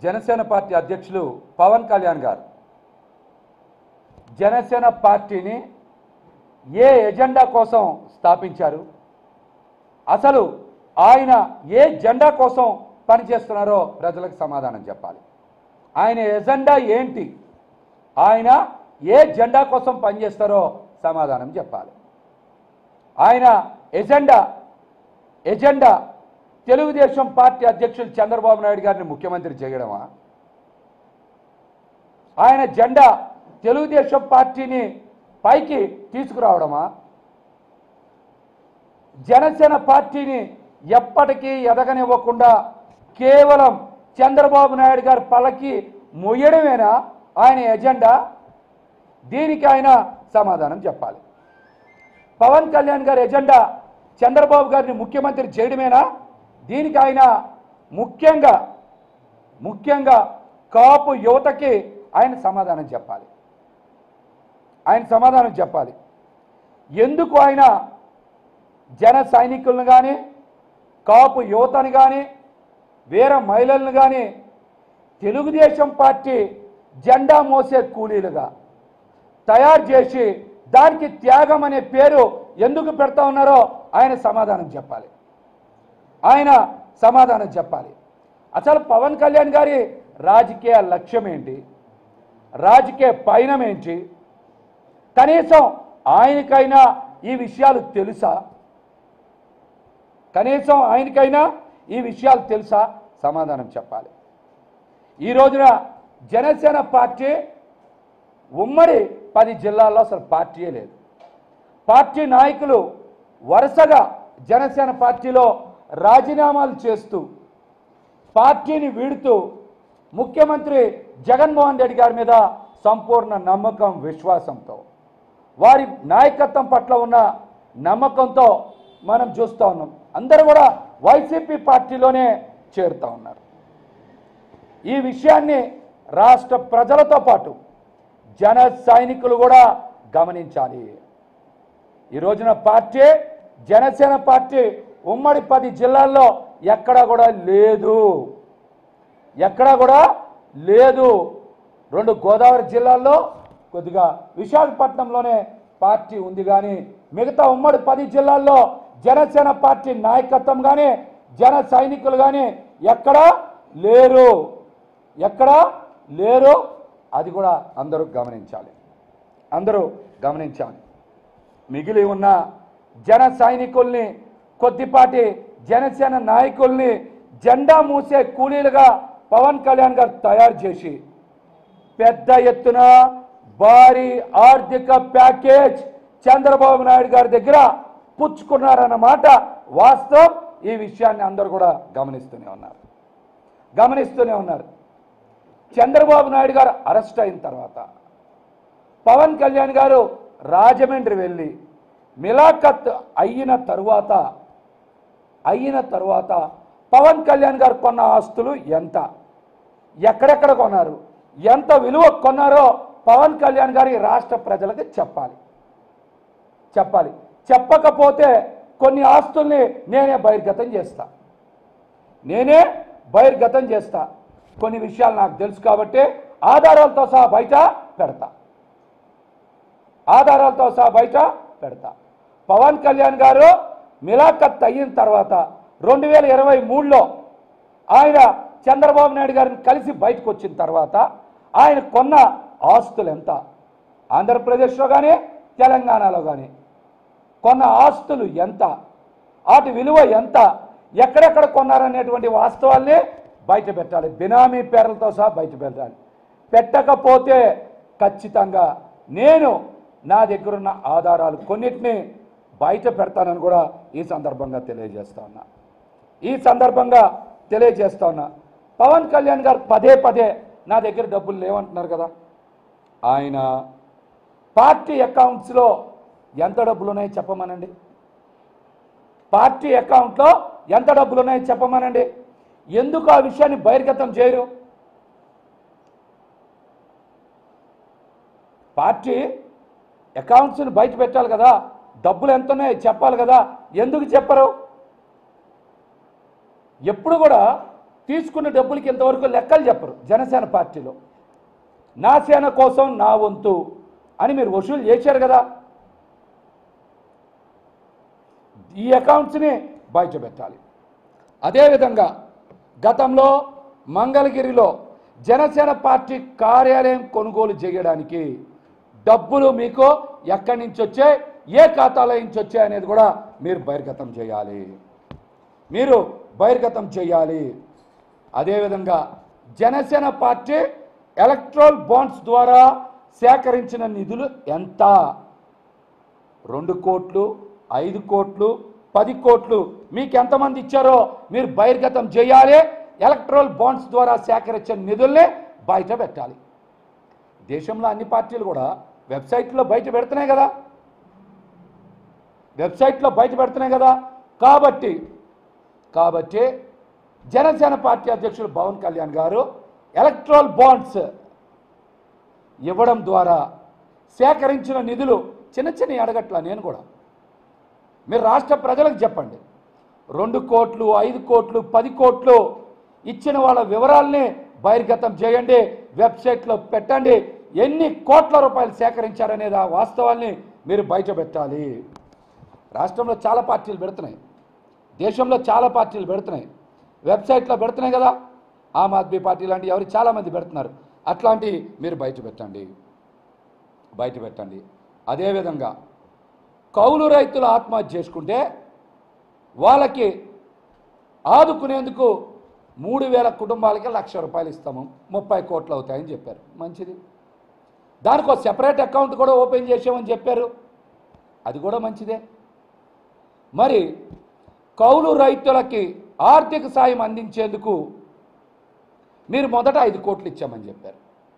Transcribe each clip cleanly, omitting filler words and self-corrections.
Janasena party అధ్యక్షులు పవన్ కళ్యాణ్ గారు జనసేన పార్టీని ఏ ఎజెండా కోసం స్థాపించారు, అసలు ఆయన ఏ జెండా కోసం పనిచేస్తున్నారో ప్రజలకు సమాధానం చెప్పాలి. ఆయన ఎజెండా ఏంటి, ఆయన ఏ జెండా కోసం పనిచేస్తారో సమాధానం చెప్పాలి. ఆయన ఎజెండా తెలుగుదేశం పార్టీ అధ్యక్షులు చంద్రబాబు నాయుడు గారిని ముఖ్యమంత్రి చేయడమా? ఆయన జెండా తెలుగుదేశం పార్టీని పైకి తీసుకురావడమా? జనసేన పార్టీని ఎప్పటికీ ఎదగనివ్వకుండా కేవలం చంద్రబాబు నాయుడు గారి పల్లకి మొయ్యడమేనా ఆయన ఎజెండా? దీనికి ఆయన సమాధానం చెప్పాలి. పవన్ కళ్యాణ్ గారి ఎజెండా చంద్రబాబు గారిని ముఖ్యమంత్రి చేయడమేనా? దీనికి ఆయన ముఖ్యంగా కాపు యువతకి ఆయన సమాధానం చెప్పాలి. ఎందుకు ఆయన జన సైనికులను కానీ కాపు యువతని కానీ వేరే మహిళలను కానీ తెలుగుదేశం పార్టీ జెండా మోసే కూలీలుగా తయారు చేసి దానికి త్యాగం అనే పేరు ఎందుకు పెడతా ఉన్నారో ఆయన సమాధానం చెప్పాలి. అసలు పవన్ కళ్యాణ్ గారి రాజకీయ లక్ష్యం ఏంటి, రాజకీయ పయనం ఏంటి, కనీసం ఆయనకైనా ఈ విషయాలు తెలుసా? సమాధానం చెప్పాలి. ఈ రోజున జనసేన పార్టీ ఉమ్మడి 10 జిల్లాల్లో అసలు పార్టీయే లేదు. పార్టీ నాయకులు వరుసగా జనసేన పార్టీలో రాజీనామాలు చేస్తూ పార్టీని వీడుతూ ముఖ్యమంత్రి జగన్మోహన్ రెడ్డి గారి మీద సంపూర్ణ నమ్మకం, విశ్వాసంతో వారి నాయకత్వం పట్ల ఉన్న నమ్మకంతో మనం చూస్తూ ఉన్నాం. అందరూ కూడా వైసీపీ పార్టీలోనే చేరుతూ ఉన్నారు. ఈ విషయాన్ని రాష్ట్ర ప్రజలతో పాటు జన సైనికులు కూడా గమనించాలి. ఈ రోజున జనసేన పార్టీ ఉమ్మడి 10 జిల్లాల్లో ఎక్కడా కూడా లేదు. 2 గోదావరి జిల్లాల్లో కొద్దిగా విశాఖపట్నంలోనే పార్టీ ఉంది, కానీ మిగతా ఉమ్మడి 10 జిల్లాల్లో జనసేన పార్టీ నాయకత్వం కానీ జన సైనికులు కానీ ఎక్కడా లేరు. అది కూడా అందరూ గమనించాలి. మిగిలి ఉన్న జన సైనికుల్ని, కొద్దిపాటి జనసేన నాయకుల్ని జెండా మూసే కూలీలుగా పవన్ కళ్యాణ్ గారు తయారు చేసి పెద్ద ఎత్తున భారీ ఆర్థిక ప్యాకేజ్ చంద్రబాబు నాయుడు గారి దగ్గర పుచ్చుకున్నారన్నమాట వాస్తవం. ఈ విషయాన్ని అందరూ కూడా గమనిస్తూనే ఉన్నారు. చంద్రబాబు నాయుడు గారు అరెస్ట్ అయిన తర్వాత పవన్ కళ్యాణ్ గారు రాజమండ్రి వెళ్ళి మిలాఖత్ అయిన తర్వాత పవన్ కళ్యాణ్ గారు కొన్న ఆస్తులు ఎంత, ఎక్కడెక్కడ కొన్నారు, ఎంత విలువ కొన్నారో పవన్ కళ్యాణ్ గారి రాష్ట్ర ప్రజలకు చెప్పాలి. చెప్పకపోతే కొన్ని ఆస్తుల్ని నేనే బహిర్గతం చేస్తా. కొన్ని విషయాలు నాకు తెలుసు కాబట్టి ఆధారాలతో సహా బయట పెడతా. పవన్ కళ్యాణ్ గారు మిలాఖత్ అయిన తర్వాత 2023లో ఆయన చంద్రబాబు నాయుడు గారిని కలిసి బయటకు వచ్చిన తర్వాత ఆయన కొన్న ఆస్తులు ఎంత, ఆంధ్రప్రదేశ్లో కానీ తెలంగాణలో కానీ కొన్న ఆస్తులు ఎంత, వాటి విలువ ఎంత, ఎక్కడెక్కడ కొన్నారనేటువంటి వాస్తవాల్ని బయట పెట్టాలి. బినామీ పేర్లతో సహా బయట పెట్టాలి. పెట్టకపోతే ఖచ్చితంగా నేను నా దగ్గరున్న ఆధారాలు కొన్నిటిని బయట పెడతానని కూడా ఈ సందర్భంగా తెలియజేస్తా ఉన్నా. పవన్ కళ్యాణ్ గారు పదే నా దగ్గర డబ్బులు లేవంటున్నారు కదా. ఆయన పార్టీ అకౌంట్స్లో ఎంత డబ్బులు ఉన్నాయో చెప్పమనండి. పార్టీ అకౌంట్లో ఎంత డబ్బులు ఉన్నాయో చెప్పమనండి. ఎందుకు ఆ విషయాన్ని బహిర్గతం చేయరు? పార్టీ అకౌంట్స్ని బయట పెట్టాలి కదా, డబ్బులు ఎంత ఉన్నాయో చెప్పాలి కదా, ఎందుకు చెప్పరు? ఎప్పుడు కూడా తీసుకున్న డబ్బులకి ఇంతవరకు లెక్కలు చెప్పరు జనసేన పార్టీలో. నా సేన కోసం నా వంతు అని మీరు వసూలు చేశారు కదా, ఈ అకౌంట్స్ని బయట పెట్టాలి. అదేవిధంగా గతంలో మంగళగిరిలో జనసేన పార్టీ కార్యాలయం కొనుగోలు చేయడానికి డబ్బులు మీకు ఎక్కడి నుంచి వచ్చాయి, ఏ ఖాతాలో నుంచి వచ్చాయి అనేది కూడా మీరు బహిర్గతం చేయాలి. అదేవిధంగా జనసేన పార్టీ ఎలక్ట్రల్ బాండ్స్ ద్వారా సేకరించిన నిధులు ఎంత? 2 కోట్లు, 5 కోట్లు, 10 కోట్లు మీకు ఎంతమంది ఇచ్చారో మీరు బహిర్గతం చేయాలి. ఎలక్ట్రల్ బాండ్స్ ద్వారా సేకరించిన నిధుల్ని బయట పెట్టాలి. దేశంలో అన్ని పార్టీలు కూడా వెబ్సైట్లో బయట పెడుతున్నాయి కదా. కాబట్టి జనసేన పార్టీ అధ్యక్షులు పవన్ కళ్యాణ్ గారు ఎలక్ట్రల్ బాండ్స్ ఇవ్వడం ద్వారా సేకరించిన నిధులు చిన్న అడగట్ల. నేను కూడా మీరు రాష్ట్ర ప్రజలకు చెప్పండి, 2 కోట్లు, 5 కోట్లు, 10 కోట్లు ఇచ్చిన వాళ్ళ వివరాల్ని బహిర్గతం చేయండి, వెబ్సైట్లో పెట్టండి. ఎన్ని కోట్ల రూపాయలు సేకరించారనేది ఆ వాస్తవాల్ని మీరు బయట పెట్టాలి. రాష్ట్రంలో చాలా పార్టీలు పెడుతున్నాయి, దేశంలో చాలా పార్టీలు పెడుతున్నాయి, వెబ్సైట్లో పెడుతున్నాయి కదా. ఆమ్ ఆద్మీ పార్టీ లాంటి ఎవరు చాలామంది పెడుతున్నారు. అట్లాంటివి మీరు బయట పెట్టండి. అదేవిధంగా కౌలు రైతులు ఆత్మహత్య చేసుకుంటే వాళ్ళకి ఆదుకునేందుకు 3,000 కుటుంబాలకి 1,00,000 రూపాయలు ఇస్తాము, 30 కోట్లు అవుతాయని చెప్పారు. మంచిది. దానికి ఒక సెపరేట్ అకౌంట్ కూడా ఓపెన్ చేసామని చెప్పారు, అది కూడా మంచిదే. మరి కౌలు రైతులకి ఆర్థిక సాయం అందించేందుకు మీరు మొదట 5 కోట్లు ఇచ్చామని చెప్పారు.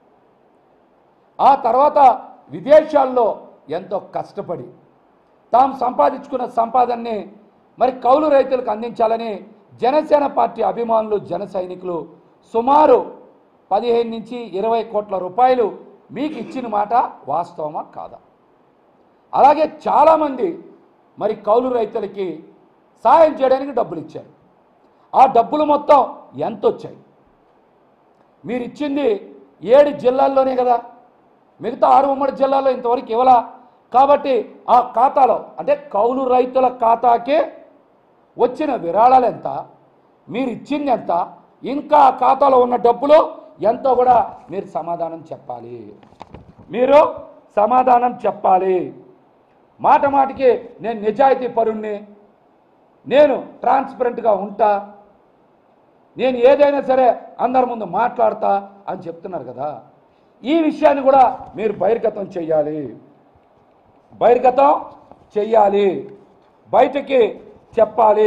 ఆ తర్వాత విదేశాల్లో ఎంతో కష్టపడి తాము సంపాదించుకున్న సంపాదనని మరి కౌలు రైతులకు అందించాలని జనసేన పార్టీ అభిమానులు, జన సైనికులు సుమారు 15 నుంచి 20 కోట్ల రూపాయలు మీకు ఇచ్చిన మాట వాస్తవమా కాదా? అలాగే చాలామంది మరి కౌలు రైతులకి సాయం చేయడానికి డబ్బులు ఇచ్చారు. ఆ డబ్బులు మొత్తం ఎంత వచ్చాయి? మీరు ఇచ్చింది 7 జిల్లాల్లోనే కదా, మిగతా 6 ఉమ్మడి జిల్లాల్లో ఇంతవరకు ఇవ్వలా. కాబట్టి ఆ ఖాతాలో అంటే కౌలు రైతుల ఖాతాకి వచ్చిన విరాళాలు ఎంత, మీరు ఇచ్చింది ఎంత, ఇంకా ఆ ఖాతాలో ఉన్న డబ్బులు ఎంతో కూడా మీరు సమాధానం చెప్పాలి. మాటికి నేను నిజాయితీ పరుణ్ణి, నేను ట్రాన్స్పరెంట్గా ఉంటా, నేను ఏదైనా సరే అందరి ముందు మాట్లాడతా అని చెప్తున్నారు కదా. ఈ విషయాన్ని కూడా మీరు బహిర్గతం చెయ్యాలి, బయటికి చెప్పాలి.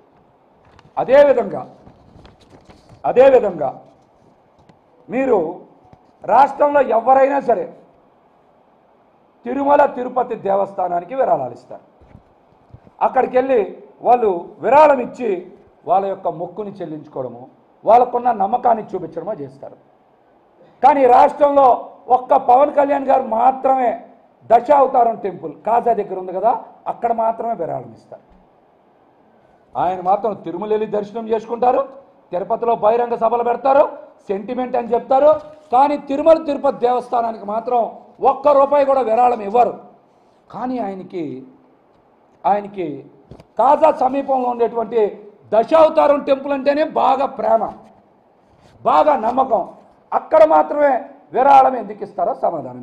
అదేవిధంగా మీరు రాష్ట్రంలో ఎవరైనా సరే తిరుమల తిరుపతి దేవస్థానానికి విరాళాలు ఇస్తారు. అక్కడికి వెళ్ళి వాళ్ళు విరాళం ఇచ్చి వాళ్ళ యొక్క మొక్కుని చెల్లించుకోవడము, వాళ్ళకున్న నమ్మకాన్ని చూపించడమో చేస్తారు. కానీ రాష్ట్రంలో ఒక్క పవన్ కళ్యాణ్ గారు మాత్రమే దశావతారం టెంపుల్ కాజా దగ్గర ఉంది కదా, అక్కడ మాత్రమే విరాళం ఇస్తారు. ఆయన మాత్రం తిరుమల వెళ్ళి దర్శనం చేసుకుంటారు, తిరుపతిలో బహిరంగ సభలు పెడతారు, సెంటిమెంట్ అని చెప్తారు. కానీ తిరుమల తిరుపతి దేవస్థానానికి మాత్రం ₹1 కూడా విరాళం ఇవ్వరు. కానీ ఆయనకి కాజా సమీపంలో ఉండేటువంటి దశావతారం టెంపుల్ అంటేనే బాగా ప్రేమ, బాగా నమ్మకం. అక్కడ మాత్రమే విరాళం ఎందుకు ఇస్తారో సమాధానం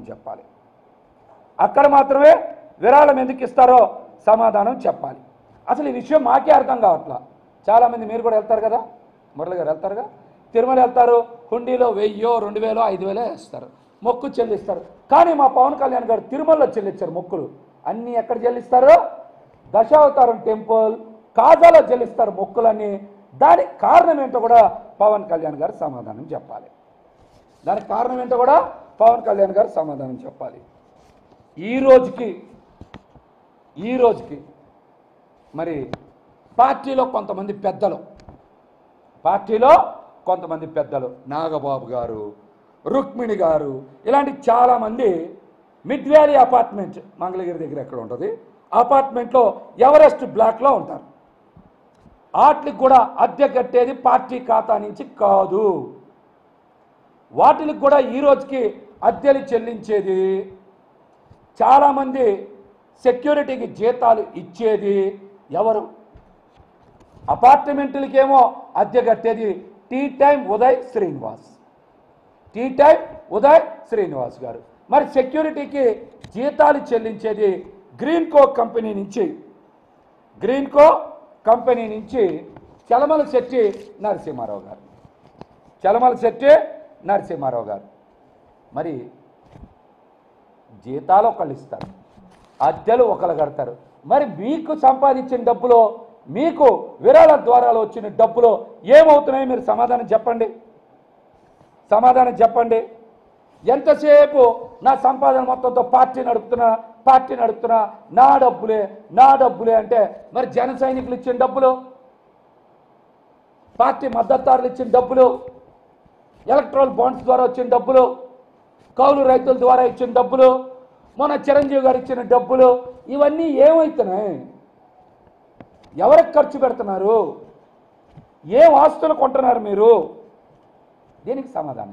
చెప్పాలి. అసలు ఈ విషయం మాకే అర్థం కావట్లా. చాలామంది మీరు కూడా వెళ్తారు కదా, మురళి గారు వెళ్తారుగా, తిరుమల వెళ్తారు, హుండీలో 1000, 2000, 5000 వేస్తారు, మొక్కు చెల్లిస్తారు. కానీ మా పవన్ కళ్యాణ్ గారు తిరుమలలో చెల్లించారు మొక్కులు. అన్నీ ఎక్కడ చెల్లిస్తారు? దశావతారం టెంపుల్ కాజాలో చెల్లిస్తారు మొక్కులన్నీ. దానికి కారణం ఏంటో కూడా పవన్ కళ్యాణ్ గారు సమాధానం చెప్పాలి. ఈ రోజుకి మరి పార్టీలో కొంతమంది పెద్దలు నాగబాబు గారు, రుక్మిణి గారు, ఇలాంటి చాలామంది మిడ్ వ్యాలీ అపార్ట్మెంట్ మంగళగిరి దగ్గర ఎక్కడ ఉంటుంది, అపార్ట్మెంట్లో ఎవరెస్ట్ బ్లాక్లో ఉంటారు. వాటికి కూడా అద్దె కట్టేది పార్టీ ఖాతా నుంచి కాదు. వాటికి కూడా ఈ రోజుకి అద్దెలు చెల్లించేది, చాలామంది సెక్యూరిటీకి జీతాలు ఇచ్చేది ఎవరు? అపార్ట్మెంట్లకేమో అద్దె కట్టేది tea time Uday Srinivas, tea time Uday Srinivas గారు. మరి సెక్యూరిటీకి జీతాలు చెల్లించేది గ్రీన్కో కంపెనీ నుంచి చలమల శెట్టి నరసింహారావు గారు. మరి జీతాలు ఒకళ్ళు ఇస్తారు, అద్దెలు ఒకళ్ళు కడతారు. మరి మీకు సంపాదించిన డబ్బులో, మీకు విరాళ ద్వారాలు వచ్చిన డబ్బులో ఏమవుతున్నాయో మీరు సమాధానం చెప్పండి. ఎంతసేపు నా సంపాదన మొత్తంతో పార్టీ నడుపుతున్నా నా డబ్బులే అంటే మరి జన సైనికులు ఇచ్చిన డబ్బులు, పార్టీ మద్దతుదారులు ఇచ్చిన డబ్బులు, ఎలక్ట్రల్ బాండ్స్ ద్వారా వచ్చిన డబ్బులు, కౌలు రైతుల ద్వారా ఇచ్చిన డబ్బులు, మొన్న చిరంజీవి గారు ఇచ్చిన డబ్బులు, ఇవన్నీ ఏమవుతున్నాయి? ఎవరికి ఖర్చు పెడుతున్నారు? ఏం ఆస్తులు కొంటున్నారు మీరు? దీనికి సమాధానం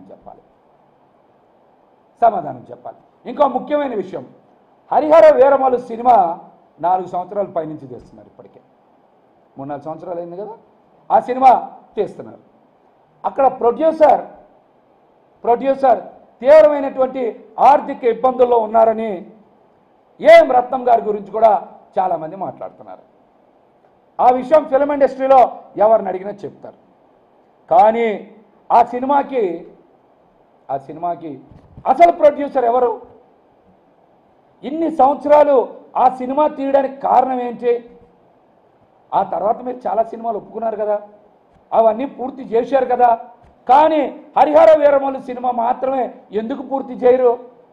చెప్పాలి. ఇంకో ముఖ్యమైన విషయం, హరిహర వీరమలు సినిమా 4 సంవత్సరాల పైనుంచి తీస్తున్నారు. ఇప్పటికే 3-4 సంవత్సరాలు అయింది కదా ఆ సినిమా తీస్తున్నారు. అక్కడ ప్రొడ్యూసర్ తీవ్రమైనటువంటి ఆర్థిక ఇబ్బందుల్లో ఉన్నారని ఏం రత్నం గారి గురించి కూడా చాలామంది మాట్లాడుతున్నారు. ఆ విషయం ఫిల్మ్ ఇండస్ట్రీలో ఎవరిని అడిగినా చెప్తారు. కానీ ఆ సినిమాకి అసలు ప్రొడ్యూసర్ ఎవరు? ఇన్ని సంవత్సరాలు ఆ సినిమా తీయడానికి కారణం ఏంటి? ఆ తర్వాత మీరు చాలా సినిమాలు ఒప్పుకున్నారు కదా, అవన్నీ పూర్తి చేశారు కదా. కానీ హరిహర వీరమల్లు సినిమా మాత్రమే ఎందుకు పూర్తి చేయరు?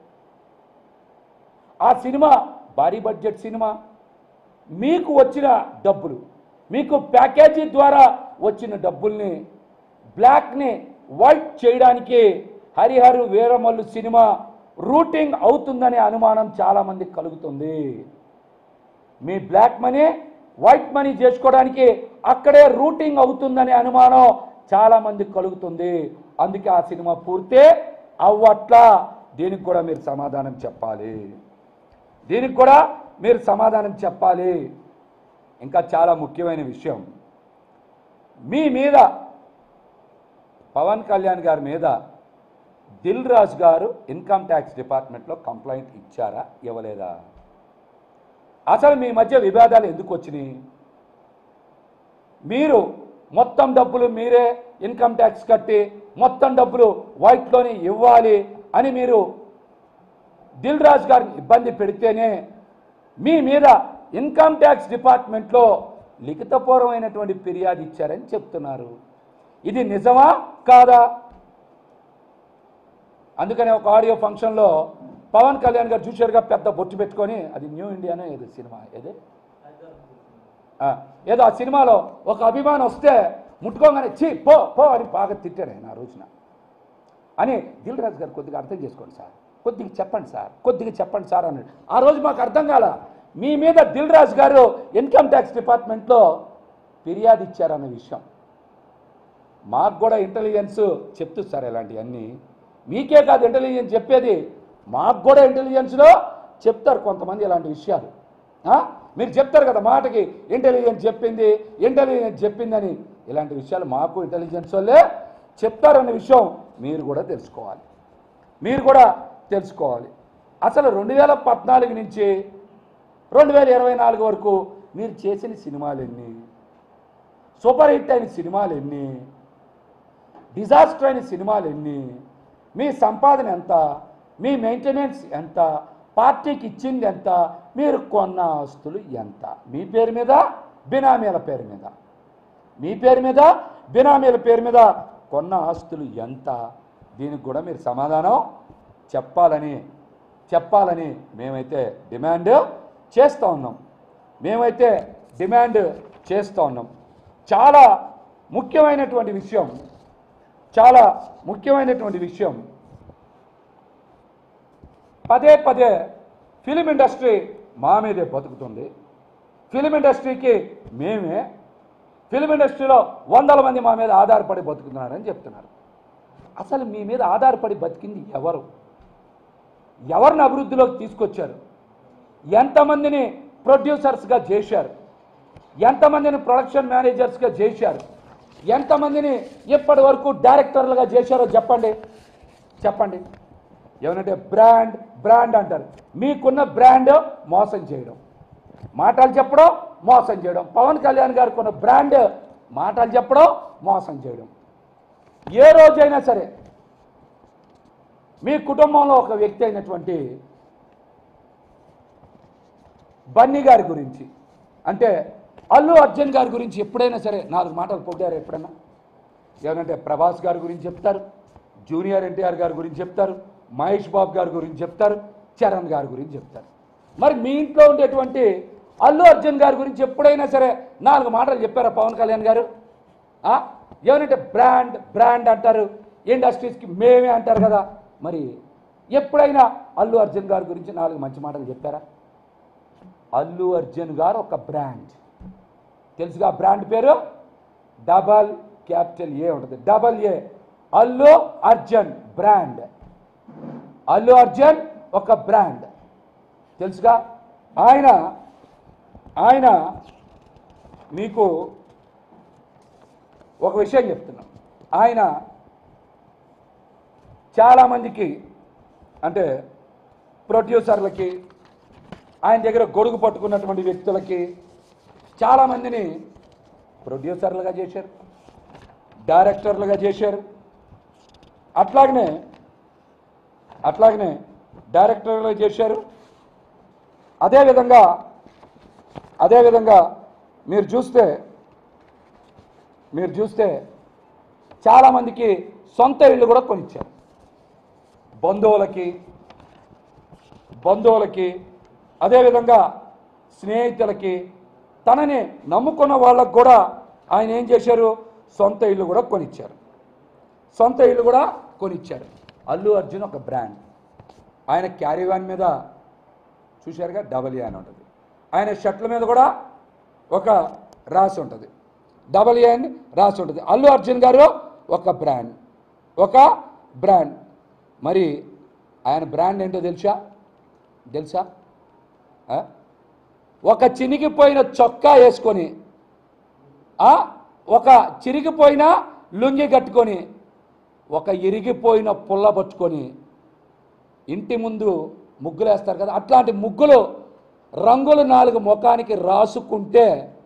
ఆ సినిమా భారీ బడ్జెట్ సినిమా. మీకు వచ్చిన డబ్బులు, మీకు ప్యాకేజీ ద్వారా వచ్చిన డబ్బుల్ని బ్లాక్ని వైట్ చేయడానికి హరిహర వీరమల్లు సినిమా రూటింగ్ అవుతుందనే అనుమానం చాలామందికి కలుగుతుంది. మీ బ్లాక్ మనీ వైట్ మనీ చేసుకోవడానికి అక్కడే రూటింగ్ అవుతుందనే అనుమానం చాలామందికి కలుగుతుంది. అందుకే ఆ సినిమా పూర్తి అవ్వట్లా. దీనికి కూడా మీరు సమాధానం చెప్పాలి. ఇంకా చాలా ముఖ్యమైన విషయం, మీ మీద పవన్ కళ్యాణ్ గారి మీద దిల్ రాజు గారు ఇన్కమ్ ట్యాక్స్ డిపార్ట్మెంట్లో కంప్లైంట్ ఇచ్చారా, ఇవ్వలేదా? అసలు మీ మధ్య విభేదాలు ఎందుకు వచ్చినాయి? మీరు మొత్తం డబ్బులు మీరే ఇన్కమ్ ట్యాక్స్ కట్టి మొత్తం డబ్బులు వైట్లోనే ఇవ్వాలి అని మీరు దిల్ రాజు గారిని ఇబ్బంది పెడితేనే మీ మీద ఇన్కమ్ ట్యాక్స్ డిపార్ట్మెంట్లో లిఖితపూర్వమైనటువంటి ఫిర్యాదు ఇచ్చారని చెప్తున్నారు. ఇది నిజమా కాదా? అందుకనే ఒక ఆడియో ఫంక్షన్లో పవన్ కళ్యాణ్ గారు చూశారుగా, పెద్ద బొట్టు పెట్టుకొని, అది న్యూ ఇండియానో ఏదో సినిమా ఏదో ఆ సినిమాలో ఒక అభిమానం వస్తే ముట్టుకోగానే చీ పో అని బాగా తిట్టాడు ఆయన ఆ రోజున. అని దిల్ రాజు గారు కొద్దిగా అర్థం చేసుకోండి సార్, కొద్దిగా చెప్పండి సార్ అన్నాడు. ఆ రోజు మాకు అర్థం కాల, మీ మీద దిల్ రాజు గారు ఇన్కమ్ ట్యాక్స్ డిపార్ట్మెంట్లో ఫిర్యాదు ఇచ్చారన్న విషయం. మాకు కూడా ఇంటెలిజెన్స్ చెప్తుంది సార్ ఇలాంటివన్నీ. మీకే కాదు ఇంటెలిజెన్స్ చెప్పేది, మాకు కూడా ఇంటెలిజెన్స్లో చెప్తారు కొంతమంది ఇలాంటి విషయాలు. మీరు చెప్తారు కదా మాటకి ఇంటెలిజెన్స్ చెప్పిందని, ఇలాంటి విషయాలు మాకు ఇంటెలిజెన్స్ వాళ్ళే చెప్తారన్న విషయం మీరు కూడా తెలుసుకోవాలి. అసలు 2014 నుంచి 2024 వరకు మీరు చేసిన సినిమాలు ఎన్ని, సూపర్ హిట్ అయిన సినిమాలు ఎన్ని, డిజాస్టర్ అయిన సినిమాలు ఎన్ని, మీ సంపాదన ఎంత, మీ మెయింటెనెన్స్ ఎంత, పార్టీకి ఇచ్చింది ఎంత, మీరు కొన్న ఆస్తులు ఎంత, మీ పేరు మీద బినామీల పేరు మీద కొన్న ఆస్తులు ఎంత, దీనికి కూడా మీరు సమాధానం చెప్పాలని మేమైతే డిమాండ్ చేస్తూ ఉన్నాం. చాలా ముఖ్యమైనటువంటి విషయం, పదే ఫిలిం ఇండస్ట్రీ మా మీదే బతుకుతుంది. ఫిలిం ఇండస్ట్రీకి మేమే, ఫిల్మ్ ఇండస్ట్రీలో వందల మంది మా మీద ఆధారపడి బతుకుతున్నారని చెప్తున్నారు. అసలు మీ మీద ఆధారపడి బతికింది ఎవరు? ఎవరిని అభివృద్ధిలోకి తీసుకొచ్చారు? ఎంతమందిని ప్రొడ్యూసర్స్గా చేశారు? ఎంతమందిని ప్రొడక్షన్ మేనేజర్స్గా చేశారు? ఎంతమందిని ఇప్పటి వరకు డైరెక్టర్లుగా చేశారో చెప్పండి. చెప్పండి. ఏమనంటే బ్రాండ్ బ్రాండ్ అంటారు. మీకున్న బ్రాండ్ మోసం చేయడం, మాటలు చెప్పడం, మోసం చేయడం. పవన్ కళ్యాణ్ గారికి ఉన్న బ్రాండ్ మాటలు చెప్పడం, మోసం చేయడం. ఏ రోజైనా సరే మీ కుటుంబంలో ఒక వ్యక్తి అయినటువంటి బన్నీ గారి గురించి, అంటే అల్లు అర్జున్ గారి గురించి ఎప్పుడైనా సరే 4 మాటలు పొగిడారు ఎప్పుడైనా? ఏమంటే ప్రభాస్ గారి గురించి చెప్తారు, జూనియర్ ఎన్టీఆర్ గారి గురించి చెప్తారు, మహేష్ బాబు గారి గురించి చెప్తారు, చరణ్ గారి గురించి చెప్తారు. మరి మీ ఇంట్లో ఉండేటువంటి అల్లు అర్జున్ గారి గురించి ఎప్పుడైనా సరే 4 మాటలు చెప్పారా పవన్ కళ్యాణ్ గారు? ఏమంటే బ్రాండ్ బ్రాండ్ అంటారు, ఇండస్ట్రీస్కి మేమే అంటారు కదా. మరి ఎప్పుడైనా అల్లు అర్జున్ గారి గురించి 4 మంచి మాటలు చెప్పారా? అల్లు అర్జున్ గారు ఒక బ్రాండ్, తెలుసుగా బ్రాండ్ పేరు AA ఉంటుంది. AA Allu Arjun brand. అల్లు అర్జున్ ఒక బ్రాండ్, తెలుసుగా. ఆయన మీకు ఒక విషయం చెప్తున్నాం. ఆయన చాలామందికి, అంటే ప్రొడ్యూసర్లకి, ఆయన దగ్గర గొడుగు పట్టుకున్నటువంటి వ్యక్తులకి చాలామందిని ప్రొడ్యూసర్లుగా చేశారు, డైరెక్టర్లుగా చేశారు. అట్లాగనే డైరెక్టర్లుగా చేశారు. అదేవిధంగా మీరు చూస్తే చాలామందికి సొంత ఇళ్ళు కూడా కొనిచ్చారు. బంధువులకి అదేవిధంగా స్నేహితులకి, తనని నమ్ముకున్న వాళ్ళకు కూడా ఆయన ఏం చేశారు? సొంత ఇల్లు కూడా కొనిచ్చారు. అల్లు అర్జున్ ఒక బ్రాండ్. ఆయన క్యారీవాన్ మీద చూశారుగా AA అని ఉంటుంది. ఆయన షర్ట్ల మీద కూడా ఒక రాసి ఉంటుంది, AA అని రాసి ఉంటుంది. అల్లు అర్జున్ గారు ఒక బ్రాండ్. మరి ఆయన బ్రాండ్ ఏంటో తెలుసా? ఒక చినిగిపోయిన చొక్కా వేసుకొని, ఒక చిరిగిపోయిన లుంగి కట్టుకొని, ఒక ఇరిగిపోయిన పుల్ల పట్టుకొని ఇంటి ముందు ముగ్గులు వేస్తారు కదా, అట్లాంటి ముగ్గులు రంగులు 4 ముఖానికి రాసుకుంటే,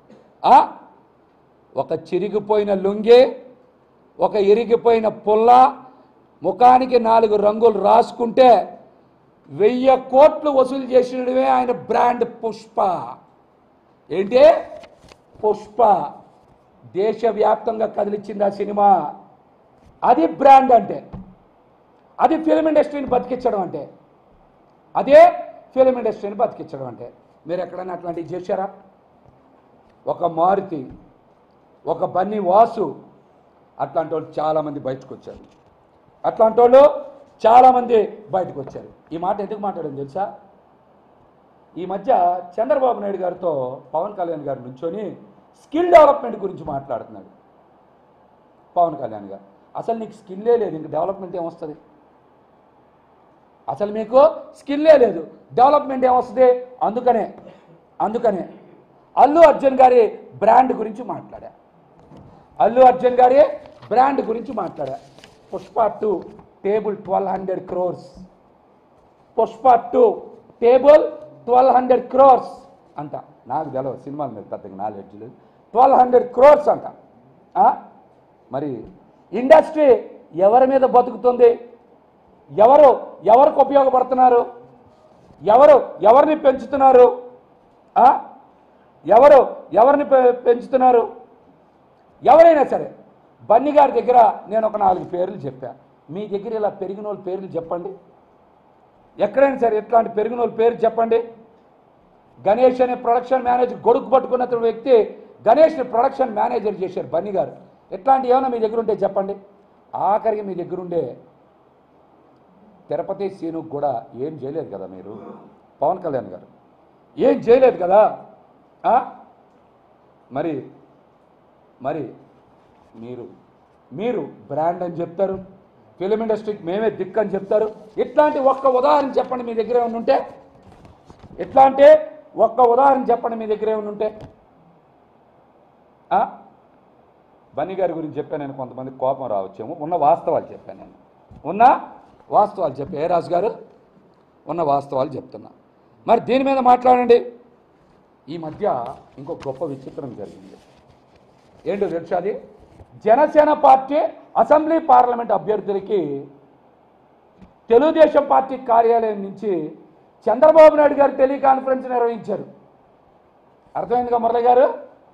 ఒక చిరిగిపోయిన లుంగి, ఒక ఇరిగిపోయిన పుల్ల, ముఖానికి 4 రంగులు రాసుకుంటే 1000 కోట్లు వసూలు చేసినవే ఆయన బ్రాండ్ పుష్ప. ఏంటి? పుష్ప. దేశవ్యాప్తంగా కదిలిచ్చింది ఆ సినిమా. అది బ్రాండ్ అంటే, అది ఫిల్మ్ ఇండస్ట్రీని బతికించడం అంటే, మీరు ఎక్కడైనా అట్లాంటివి చేశారా? ఒక మారుతి, ఒక బన్నీ వాసు, అట్లాంటి వాళ్ళు చాలామంది బయటకు వచ్చారు. ఈ మాట ఎందుకు మాట్లాడాను తెలుసా? ఈ మధ్య చంద్రబాబు నాయుడు గారితో పవన్ కళ్యాణ్ గారు నుంచొని స్కిల్ డెవలప్మెంట్ గురించి మాట్లాడుతున్నాడు. పవన్ కళ్యాణ్ గారు, అసలు నీకు స్కిల్లే లేదు, ఇంక డెవలప్మెంట్ ఏమొస్తుంది? అసలు మీకు స్కిల్లే లేదు, డెవలప్మెంట్ ఏమొస్తుంది? అందుకనే అల్లు అర్జున్ గారి బ్రాండ్ గురించి మాట్లాడా. Pushpa 2 table 1200 crores. Pushpa 2 table 1200 crores అంట. నాకు తెలియదు, సినిమాల మీద పెద్దగా నాలెడ్జ్ లేదు. 1200 crores అంట. మరి ఇండస్ట్రీ ఎవరి మీద బతుకుతుంది? ఎవరికి ఉపయోగపడుతున్నారు? ఎవరిని పెంచుతున్నారు? పెంచుతున్నారు? ఎవరైనా సరే. బన్నీ గారి దగ్గర నేను ఒక 4 పేర్లు చెప్పా. మీ దగ్గర ఇలా పెరిగిన వాళ్ళ పేర్లు చెప్పండి. ఎక్కడైనా సరే ఇట్లాంటి పెరిగిన వాళ్ళ పేరు చెప్పండి. గణేష్ అనే ప్రొడక్షన్ మేనేజర్ గొడుగు పట్టుకున్న వ్యక్తి గణేష్ని ప్రొడక్షన్ మేనేజర్ చేశారు బన్నీ గారు. ఇట్లాంటి ఏమైనా మీ దగ్గర ఉంటే చెప్పండి. ఆఖరికి మీ దగ్గరుండే తిరుపతి సీనుకు కూడా ఏం చేయలేదు కదా మీరు, పవన్ కళ్యాణ్ గారు ఏం చేయలేదు కదా. మరి మరి మీరు బ్రాండ్ అని చెప్తారు, ఫిలిం ఇండస్ట్రీకి మేమే దిక్కు అని చెప్తారు. ఇట్లాంటి ఒక్క ఉదాహరణ చెప్పండి మీ దగ్గర ఏమైనా ఉంటే. ఎట్లా అంటే ఒక్క ఉదాహరణ చెప్పండి మీ దగ్గర ఏమైనా ఉంటే. బన్నీ గారి గురించి చెప్పాను నేను, కొంతమంది కోపం రావచ్చేమో. ఉన్న వాస్తవాలు చెప్పాను నేను, ఉన్న వాస్తవాలు చెప్పా. ఏ రాజు గారు ఉన్న వాస్తవాలు చెప్తున్నా. మరి దీని మీద మాట్లాడండి. ఈ మధ్య ఇంకో గొప్ప విచిత్రం జరిగింది. ఏంటో తెలుసా? అది జనసేన పార్టీ అసెంబ్లీ పార్లమెంట్ అభ్యర్థులకి తెలుగుదేశం పార్టీ కార్యాలయం నుంచి చంద్రబాబు నాయుడు గారు టెలికాన్ఫరెన్స్ నిర్వహించారు. అర్థమైందిగా మురళి గారు?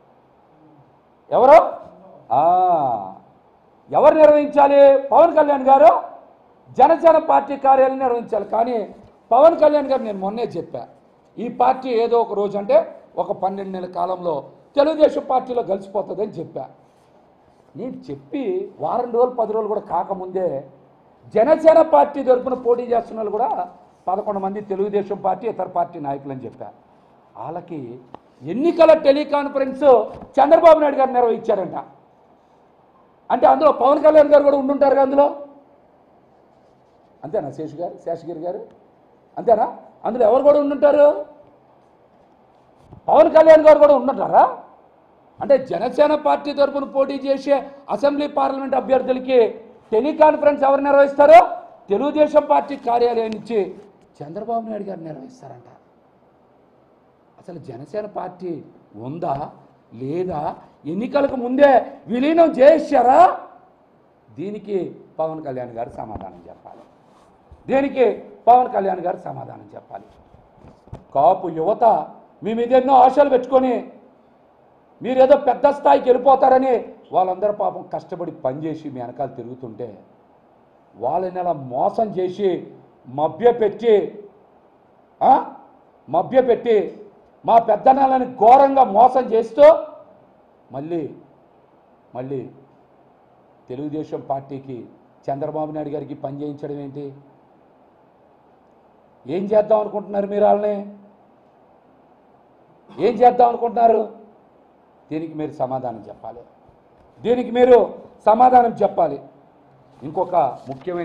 ఎవరు నిర్వహించాలి? పవన్ కళ్యాణ్ గారు జనసేన పార్టీ కార్యాలయం నిర్వహించాలి. కానీ పవన్ కళ్యాణ్ గారు నేను మొన్నే చెప్పా, ఈ పార్టీ ఏదో ఒక రోజు అంటే ఒక 12 నెలల కాలంలో తెలుగుదేశం పార్టీలో కలిసిపోతుందని చెప్పా. నేను చెప్పి వారం రోజులు 10 రోజులు కూడా కాకముందే జనసేన పార్టీ తరఫున పోటీ చేస్తున్న వాళ్ళు కూడా 11 మంది తెలుగుదేశం పార్టీ ఇతర పార్టీ నాయకులు అని చెప్పా. వాళ్ళకి ఎన్నికల టెలికాన్ఫరెన్స్ చంద్రబాబు నాయుడు గారు నిర్వహించారంట. అంటే అందులో పవన్ కళ్యాణ్ గారు కూడా ఉండుంటారు కదా అందులో. అంతేనా శేషగిరి గారు? అంతేనా? అందులో ఎవరు కూడా ఉండుంటారు? పవన్ కళ్యాణ్ గారు కూడా ఉండుంటారా? అంటే జనసేన పార్టీ తరఫున పోటీ చేసే అసెంబ్లీ పార్లమెంట్ అభ్యర్థులకి టెలికాన్ఫరెన్స్ ఎవరు నిర్వహిస్తారో తెలుగుదేశం పార్టీ కార్యాలయం నుంచి చంద్రబాబు నాయుడు గారు నిర్వహిస్తారంట. అసలు జనసేన పార్టీ ఉందా లేదా? ఎన్నికలకు ముందే విలీనం చేశారా? దీనికి పవన్ కళ్యాణ్ గారు సమాధానం చెప్పాలి. దీనికి పవన్ కళ్యాణ్ గారు సమాధానం చెప్పాలి. కాపు యువత మీ మీద ఎన్నో ఆశలు పెట్టుకొని మీరేదో పెద్ద స్థాయికి వెళ్ళిపోతారని వాళ్ళందరూ పాపం కష్టపడి పనిచేసి మీ వెనకాల తిరుగుతుంటే వాళ్ళని అలా మోసం చేసి మభ్యపెట్టి మా పెద్దనాళ్ళని ఘోరంగా మోసం చేస్తూ మళ్ళీ తెలుగుదేశం పార్టీకి చంద్రబాబు నాయుడు గారికి పని చేయించడం ఏంటి? ఏం చేద్దాం అనుకుంటున్నారు మీరు? వాళ్ళని ఏం చేద్దాం అనుకుంటున్నారు? దీనికి మీరు సమాధానం చెప్పాలి. దీనికి మీరు సమాధానం చెప్పాలి. ఇంకొక ముఖ్యమైన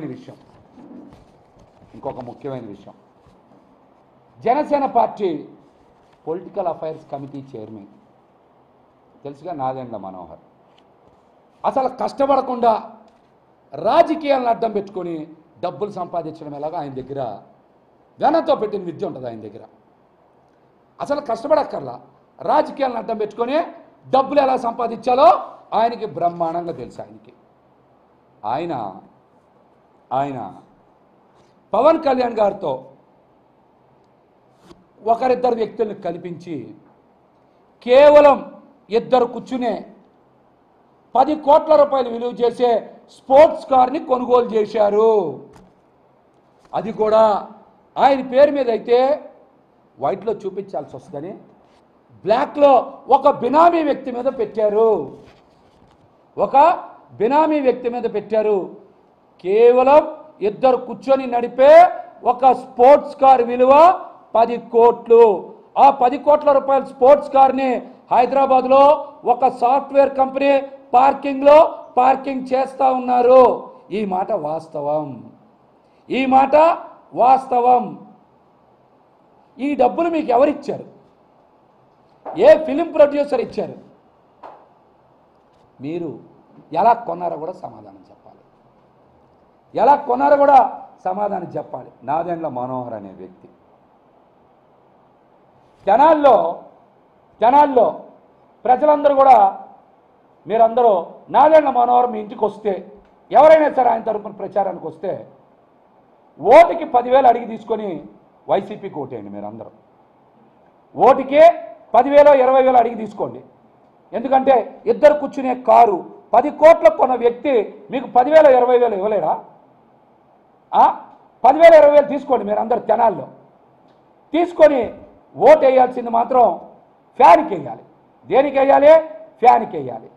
విషయం, Janasena party political affairs committee chairman తెలుసుగా నాదెండ్ల మనోహర్. అసలు కష్టపడకుండా రాజకీయాలను అడ్డం పెట్టుకొని డబ్బులు సంపాదించడం ఎలాగో ఆయన దగ్గర ఘనంతో పెట్టిన విద్య ఉంటుంది. ఆయన దగ్గర అసలు కష్టపడక్కర్లా, రాజకీయాలను అడ్డం పెట్టుకొని డబ్బులు ఎలా సంపాదించాలో ఆయనకి బ్రహ్మాండంగా తెలుసు. ఆయన పవన్ కళ్యాణ్ గారితో ఒకరిద్దరు వ్యక్తులను కల్పించి కేవలం ఇద్దరు కూర్చునే 10 కోట్ల రూపాయలు విలువ చేసే స్పోర్ట్స్ కార్ని కొనుగోలు చేశారు. అది కూడా ఆయన పేరు మీద అయితే వైట్లో చూపించాల్సి వస్తుందని బ్లాక్లో ఒక బినామీ వ్యక్తి మీద పెట్టారు. కేవలం ఇద్దరు కూర్చొని నడిపే ఒక స్పోర్ట్స్ కార్ విలువ 10 కోట్లు. ఆ 10 కోట్ల రూపాయల స్పోర్ట్స్ కార్ని హైదరాబాద్లో ఒక సాఫ్ట్వేర్ కంపెనీ పార్కింగ్ చేస్తూ ఉన్నారు. ఈ మాట వాస్తవం. ఈ డబ్బులు మీకు ఎవరిచ్చారు? ఏ ఫిలిం ప్రొడ్యూసర్ ఇచ్చారు? మీరు ఎలా కొన్నారో కూడా సమాధానం చెప్పాలి. నాదెండ్ల మనోహర్ అనే వ్యక్తి జనాల్లో ప్రజలందరూ కూడా మీరందరూ నాదెండ్ల మనోహర్ మీ ఇంటికి వస్తే, ఎవరైనా సరే ఆయన తరపున ప్రచారానికి వస్తే ఓటుకి 10,000 అడిగి తీసుకొని వైసీపీకి ఓటేయండి. మీరందరూ ఓటుకే 10,000 20,000 అడిగి తీసుకోండి. ఎందుకంటే ఇద్దరు కూర్చునే కారు 10 కోట్లకు కొన్న వ్యక్తి మీకు 10,000 20,000 ఇవ్వలేరా? 10,000 20,000 తీసుకోండి. మీరు అందరు తెనాల్లో తీసుకొని ఓటు వేయాల్సింది మాత్రం ఫ్యాన్కి వేయాలి. దేనికి వేయాలి? ఫ్యాన్కి వేయాలి.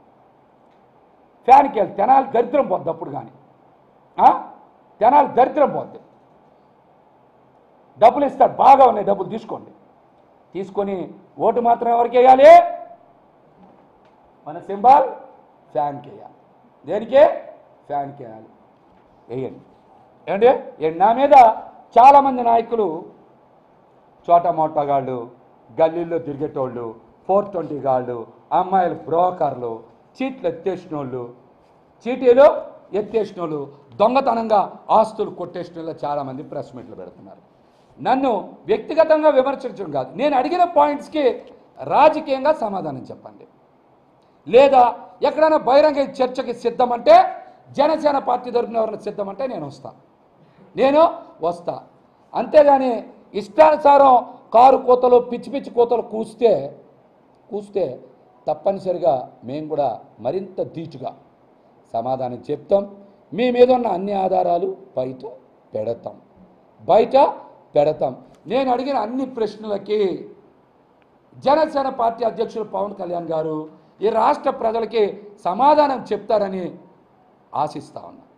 తెనాలి దరిద్రం పోద్ది. అప్పుడు కానీ తెనాలి దరిద్రం పోద్ది. డబ్బులు ఇస్తారు, బాగా ఉన్నాయి డబ్బులు తీసుకొని ఓటు మాత్రం ఎవరికి వేయాలి? మన సింబల్ ఫ్యాన్కి వేయాలి. దేనికే? ఫ్యాన్కి వేయాలి. వేయండి. ఏమంటే నా మీద చాలామంది నాయకులు చోటా మోటాగాళ్ళు, గల్లీల్లో తిరిగేటోళ్ళు, 420 గాళ్ళు, అమ్మాయిలు బ్రోకర్లు, చీటీలు ఎత్తేసిన వాళ్ళు, దొంగతనంగా ఆస్తులు కొట్టేసిన వాళ్ళు చాలామంది ప్రెస్ మీట్లు పెడుతున్నారు. నన్ను వ్యక్తిగతంగా విమర్శించడం కాదు, నేను అడిగిన పాయింట్స్కి రాజకీయంగా సమాధానం చెప్పండి. లేదా ఎక్కడైనా బహిరంగ చర్చకి సిద్ధమంటే, జనసేన పార్టీ తరపున ఎవరైనా సిద్ధమంటే నేను వస్తా. అంతేగాని ఇష్టానుసారం కారు కోతలు, పిచ్చి పిచ్చి కోతలు కూస్తే తప్పనిసరిగా మేము కూడా మరింత ధీటుగా సమాధానం చెప్తాం. మీ మీద ఉన్న అన్ని ఆధారాలు బయట పెడతాం. నేను అడిగిన అన్ని ప్రశ్నలకి జనసేన పార్టీ అధ్యక్షులు పవన్ కళ్యాణ్ గారు ఈ రాష్ట్ర ప్రజలకి సమాధానం చెప్తారని ఆశిస్తా ఉన్నా.